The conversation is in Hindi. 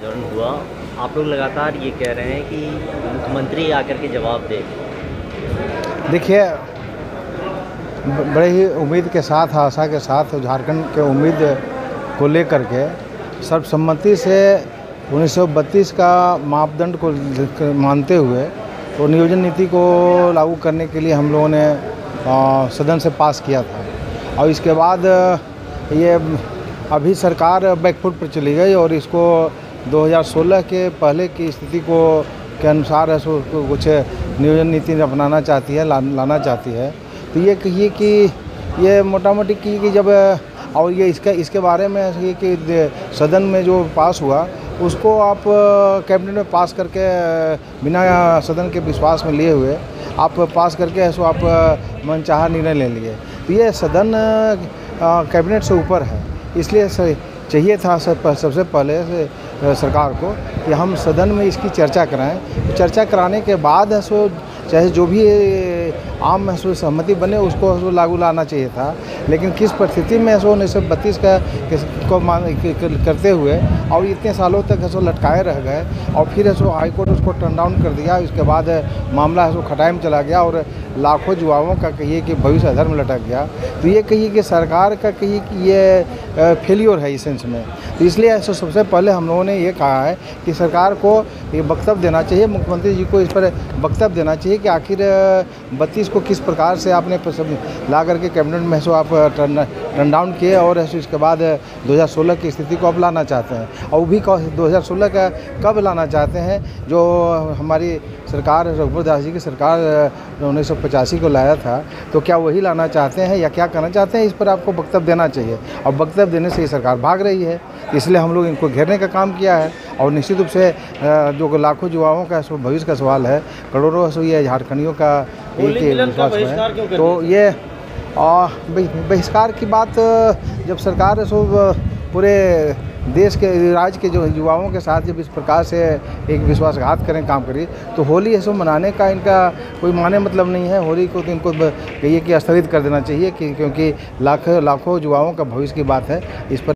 आंदोलन हुआ, आप लोग लगातार ये कह रहे हैं कि मुख्यमंत्री आकर के जवाब दे। देखिए, बड़े ही उम्मीद के साथ, आशा के साथ झारखंड के उम्मीद को लेकर के सर्वसम्मति से 1932 का मापदंड को मानते हुए तो नियोजन नीति को लागू करने के लिए हम लोगों ने सदन से पास किया था। और इसके बाद ये अभी सरकार बैकफुट पर चली गई और इसको 2016 के पहले की स्थिति के अनुसार है सो कुछ नियोजन नीति अपनाना चाहती है, लाना चाहती है। तो ये कहिए कि ये मोटा मोटी कि जब और ये इसके बारे में ये कि सदन में जो पास हुआ उसको आप कैबिनेट में पास करके बिना सदन के विश्वास में लिए हुए आप पास करके सो आप मनचाहा निर्णय ले लिए। तो ये सदन कैबिनेट से ऊपर है, इसलिए चाहिए था सबसे पहले सरकार को कि हम सदन में इसकी चर्चा कराएं। तो चर्चा कराने के बाद सो चाहे जो भी आम सहमति बने उसको लागू लाना चाहिए था। लेकिन किस परिस्थिति में 1932 को करते हुए और इतने सालों तक लटकाए रह गए और फिर हाई कोर्ट उसको टर्न डाउन कर दिया। इसके बाद मामला खटाई में चला गया और लाखों युवाओं का कहिए कि भविष्य अधर में लटक गया। तो ये कहिए कि सरकार का कहिए कि ये फेलियर है इस सेंस में। तो इसलिए सबसे पहले हम लोगों ने ये कहा है कि सरकार को ये वक्तव्य देना चाहिए, मुख्यमंत्री जी को इस पर वक्तव्य देना चाहिए कि आखिर 32 को किस प्रकार से आपने ला करके कैबिनेट में आप टर्न डाउन किए और इसके बाद 2016 की स्थिति को अब लाना चाहते हैं। और वो भी 2016 का कब लाना चाहते हैं, जो हमारी सरकार रघुवर दास जी की सरकार 1985 को लाया था, तो क्या वही लाना चाहते हैं या क्या करना चाहते हैं, इस पर आपको वक्तव्य देना चाहिए। और वक्तव्य देने से ही सरकार भाग रही है, इसलिए हम लोग इनको घेरने का काम किया है। और निश्चित रूप से जो लाखों युवाओं का भविष्य का सवाल है, करोड़ों ये झारखंडियों का विश्वास है। तो ये बहिष्कार की बात जब सरकार पूरे देश के राज्य के जो युवाओं के साथ जब इस प्रकार से एक विश्वासघात करें, काम करें, तो होली ऐसे मनाने का इनका कोई माने मतलब नहीं है। होली को तो इनको कहिए कि स्थगित कर देना चाहिए, क्योंकि लाखों युवाओं का भविष्य की बात है। इस पर